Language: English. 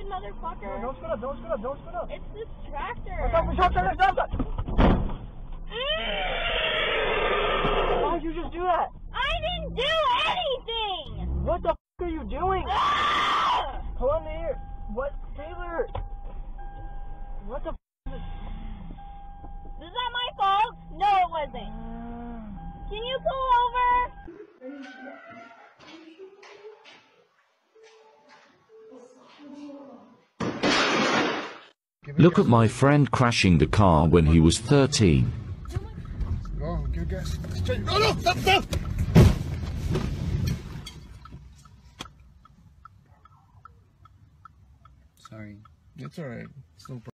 motherfucker. Don't spit up, don't spit up, don't spit up. It's this tractor. Stop. Why did you just do that? I didn't do anything! What the f are you doing? Ah! Pull on here. What, Taylor? What the f is this? Is that my fault? No, it wasn't. Can you pull over? Look at my friend crashing the car when he was 13. Go, give gas. No, stop! Sorry. It's alright. It's no problem.